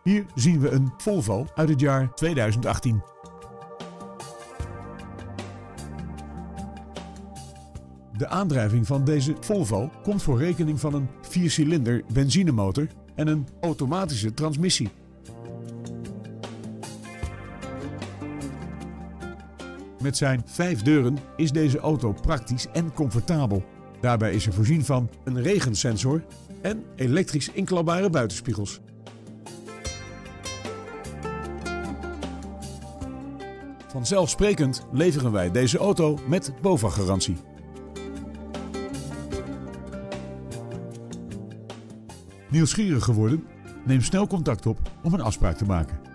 Hier zien we een Volvo uit het jaar 2018. De aandrijving van deze Volvo komt voor rekening van een 4-cilinder benzinemotor en een automatische transmissie. Met zijn 5 deuren is deze auto praktisch en comfortabel. Daarbij is er voorzien van een regensensor en elektrisch inklapbare buitenspiegels. Vanzelfsprekend leveren wij deze auto met BOVAG-garantie. Nieuwsgierig geworden? Neem snel contact op om een afspraak te maken.